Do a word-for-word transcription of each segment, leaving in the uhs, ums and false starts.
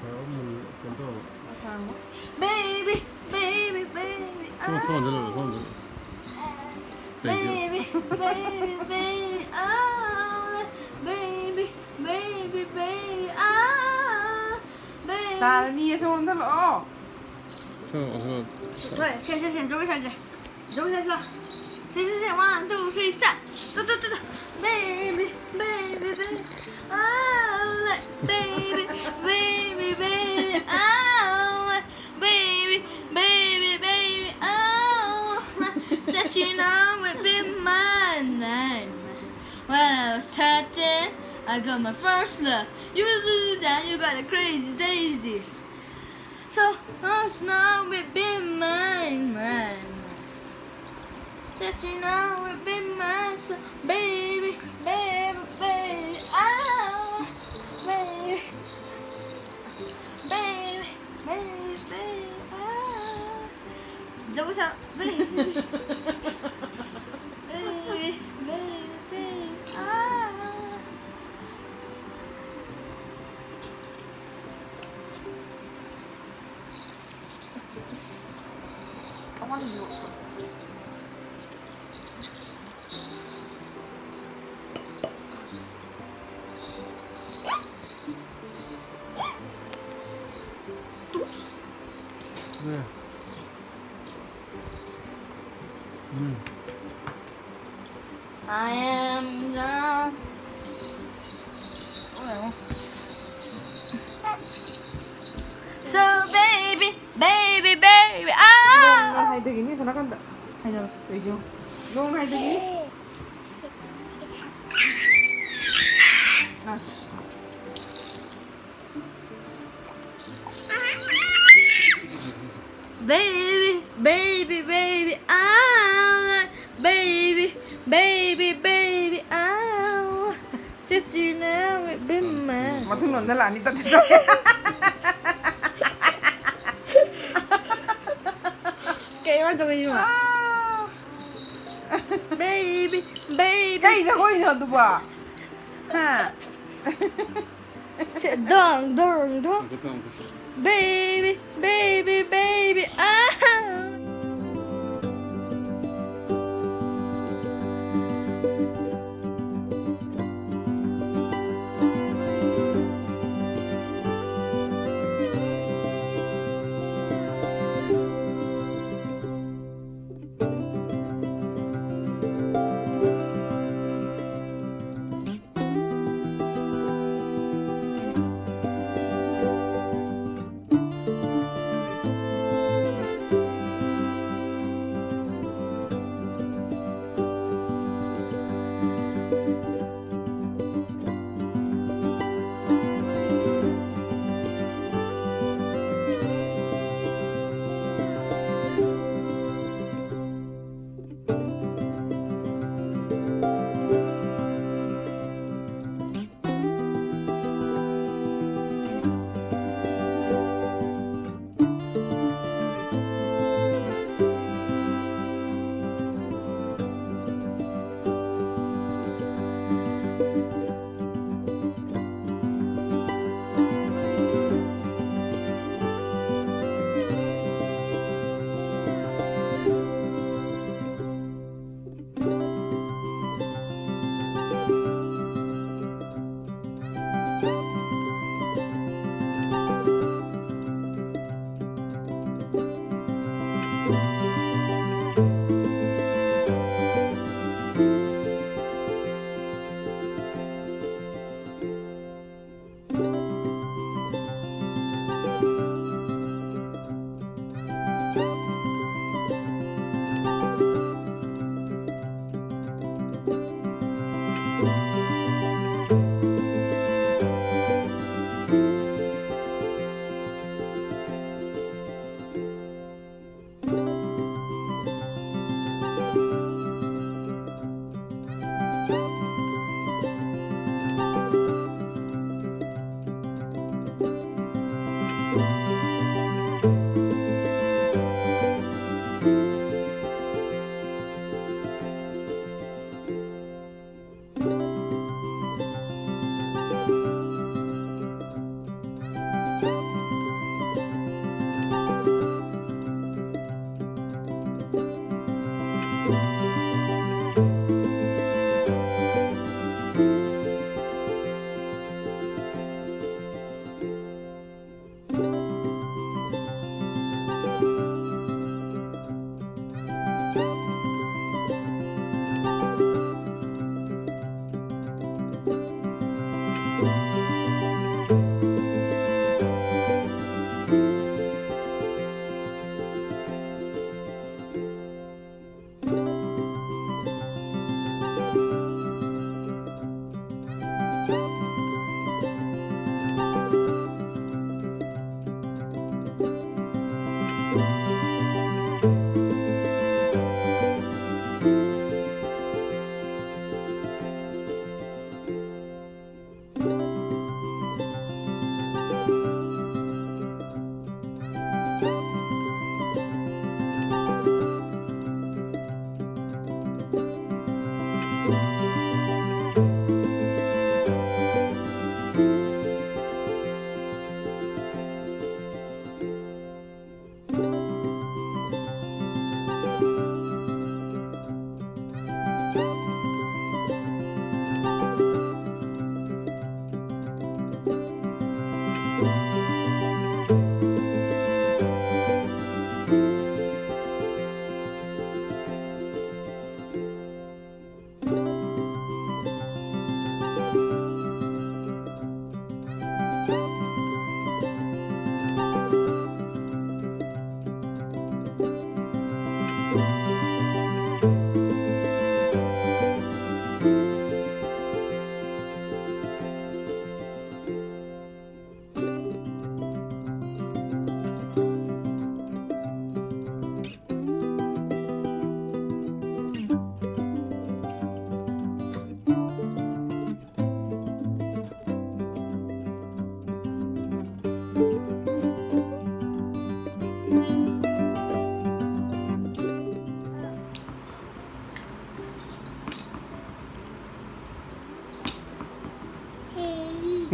Baby, baby, baby. 손, 손 들어, 손 들어. Baby, baby, baby, oh, baby, baby, baby, oh, baby. 자, ni 손 들어. 손, 손. 对，现现现，揉个下去，揉个下去了，现现现，one two three start，走走走走 ，baby baby baby， oh baby baby baby， oh baby baby baby， oh that you know would be mine. When I was thirteen, I got my first love. You was and you got a crazy daisy. So us now we be mine, mine. That you know we be mine, so baby, baby, baby, oh, baby, baby, baby, baby, oh. 走下 baby, baby, baby, baby, oh. 가만히 누웠어. 네. 음. I am the So baby, baby, baby, ah. 넌 하이드기니? 전화 간다. Hello. 왜죠? 넌 하이드기니? 아씨. Baby, baby, baby, ah. Baby, baby, baby, ah. Just you know it be mine. Matun nun na lang, ito dito. Kaya mo ito ma. Baby, baby. Kaya isa ko yun, ito ba? Ha? Dong, dong, dong. 그때 안 그때. Baby, baby, baby, ah.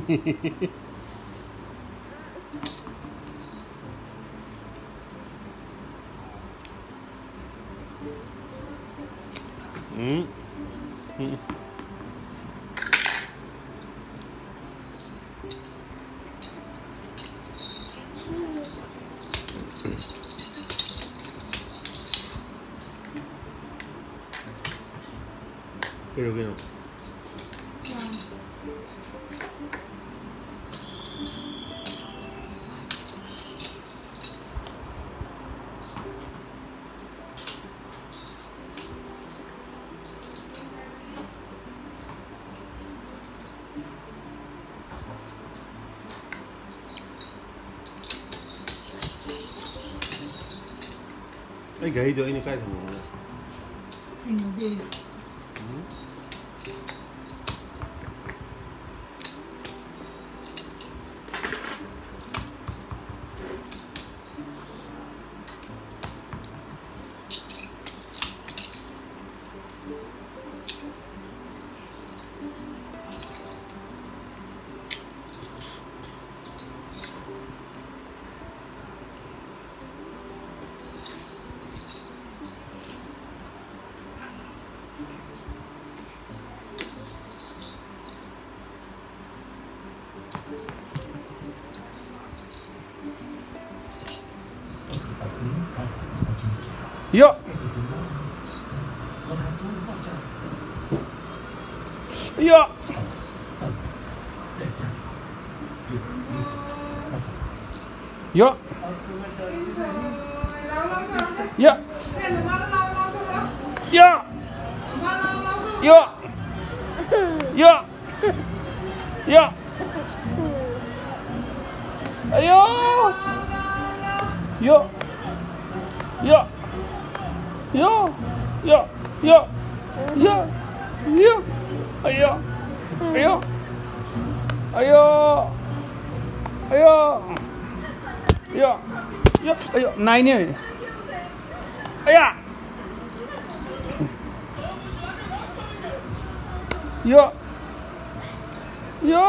Ừ. Ừ. Cái đâu cái nào? Cái gậy cho ini kayak gimana? Hindi. Yo. Yo. Yo. Yo. Yo. Yo. Yo. Yo. Ayo. Yo. Yo. Yo. Yo. Yo. Yo. Yo. Ayo. Ayo. Ayo. Ayo. Yo. Yo. Ayo. Naik ni. Ayo. Yo. Yo.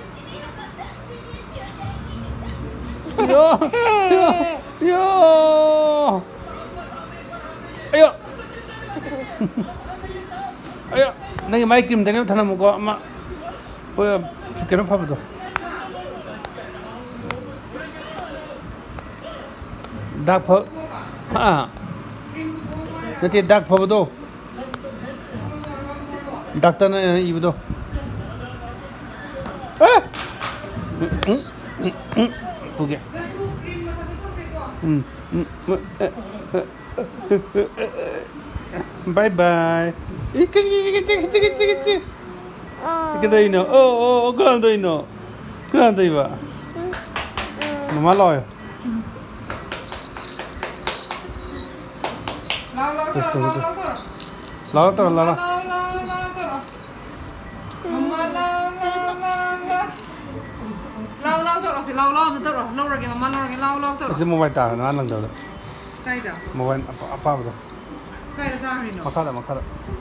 Yo. Yo. Yo. Ayo. Ayo. Nanti mai krim tadi tanam muka mak. Boleh fikir apa betul? Dak apa? Ha. Nanti dak apa betul? Doktor ni ibu tu. Eh. Okay. Hmm. Bye bye. Ikut ikut ikut ikut ikut. Ikut tu ino. Oh oh oh kelan tu ino. Kelan tu iba. Mama loy. Lau lau tu, lau lau tu. Lau tu lau lau. Lau lau lau tu. Mama lau lau lau lau. Lau lau tu, rasa lau lau tu tu. Lau lagi mama lau lagi lau lau tu. Itu mobile tak, nak lang tu. Kaya dah. Mobile apa apa betul? Kaya dah dah ni no. Makala makala.